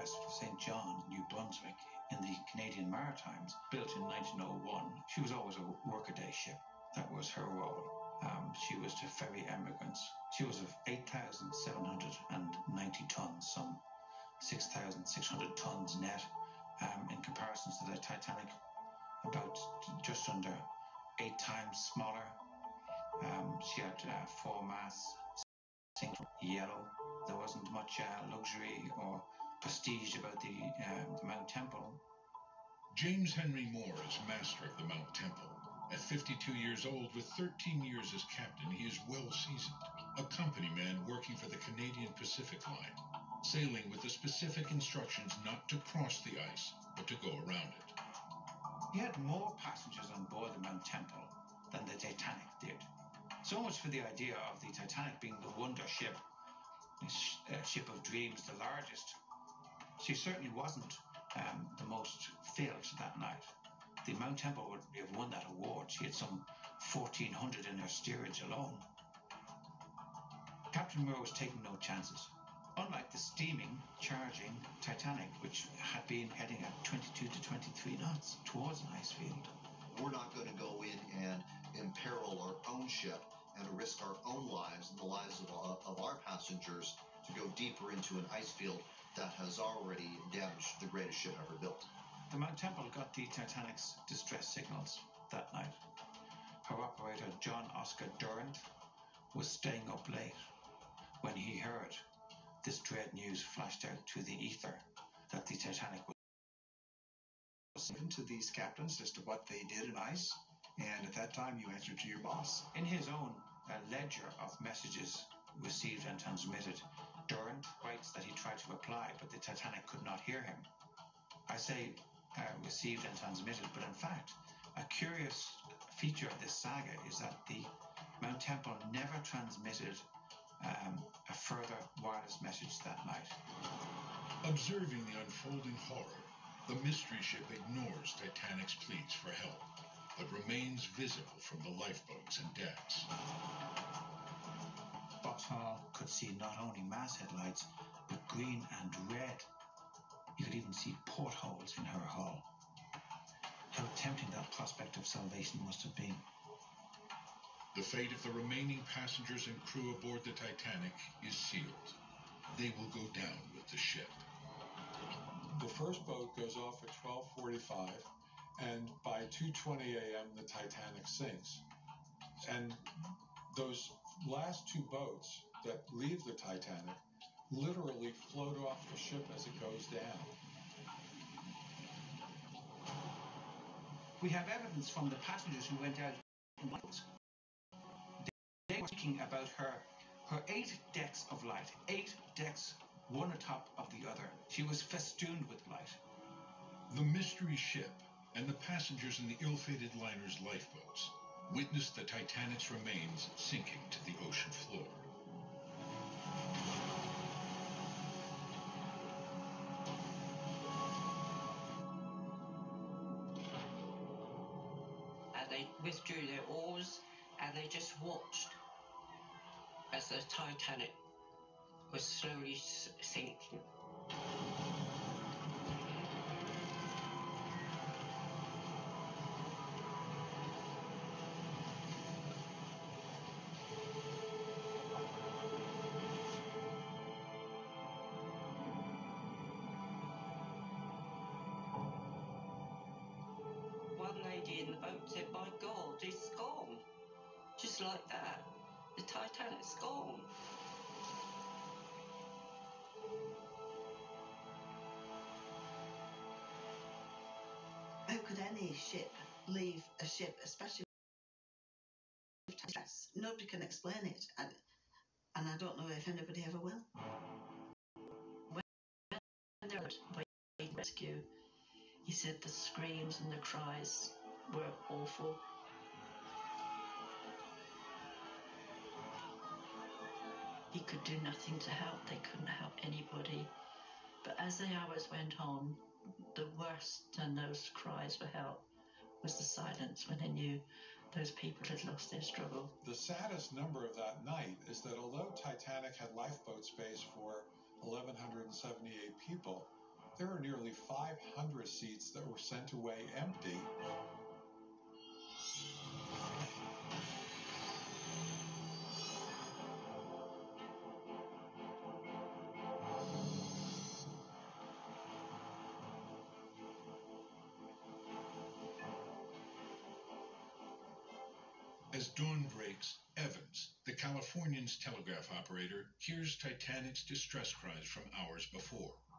USS St. John, New Brunswick, in the Canadian Maritimes, built in 1901, she was always a workaday ship. That was her role. She was to ferry emigrants. She was of 8,790 tons, some 6,600 tons net, in comparison to the Titanic, about just under 8 times smaller. She had 4 masts, yellow. There wasn't much luxury or prestige about the Mount Temple. James Henry Moore is master of the Mount Temple. At 52 years old, with 13 years as captain, he is well seasoned, a company man working for the Canadian Pacific Line, sailing with the specific instructions not to cross the ice, but to go around it. He had more passengers on board the Mount Temple than the Titanic did. So much for the idea of the Titanic being the wonder ship, ship of dreams, the largest. She certainly wasn't the most filled that night. The Mount Temple would have won that award. She had some 1,400 in her steerage alone. Captain Moore was taking no chances. Unlike the steaming, charging Titanic, which had been heading at 22 to 23 knots towards an ice field. We're not going to go in and imperil our own ship and risk our own lives and the lives of our passengers to go deeper into an ice field that has already damaged the greatest ship ever built. The Mount Temple got the Titanic's distress signals that night. Her operator, John Oscar Durant, was staying up late when he heard this dread news flashed out to the ether that the Titanic was given to these captains as to what they did in ice, and at that time you answered to your boss. In his own ledger of messages received and transmitted, Durant writes that he tried to reply, but the Titanic could not hear him. I say received and transmitted, but in fact, a curious feature of this saga is that the Mount Temple never transmitted a further wireless message that night. Observing the unfolding horror, the mystery ship ignores Titanic's pleas for help, but remains visible from the lifeboats and decks. Boxhall could see not only masthead lights, but green and red. You could even see portholes in her hull. How tempting that prospect of salvation must have been. The fate of the remaining passengers and crew aboard the Titanic is sealed. They will go down with the ship. The first boat goes off at 12:45, and by 2:20 a.m. the Titanic sinks. And those last 2 boats that leave the Titanic literally float off the ship as it goes down. We have evidence from the passengers who went out in boats. They were speaking about her 8 decks of light, 8 decks, one atop of the other. She was festooned with light. The mystery ship and the passengers in the ill-fated liner's lifeboats witnessed the Titanic's remains sinking to the ocean floor. And they withdrew their oars and they just watched as the Titanic was slowly sinking. One lady in the boat said, "My God, it's gone." Just like that, the Titanic's gone. How could any ship leave a ship, especially with distress? Nobody can explain it, and I don't know if anybody ever will. When they were waiting rescue, he said the screams and the cries were awful. He could do nothing to help. They couldn't help anybody. But as the hours went on, the worst than those cries for help was the silence when they knew those people had lost their struggle. The saddest number of that night is that although Titanic had lifeboat space for 1,178 people, There are nearly 500 seats that were sent away empty. As dawn breaks, Evans, the Californian's telegraph operator, hears Titanic's distress cries from hours before.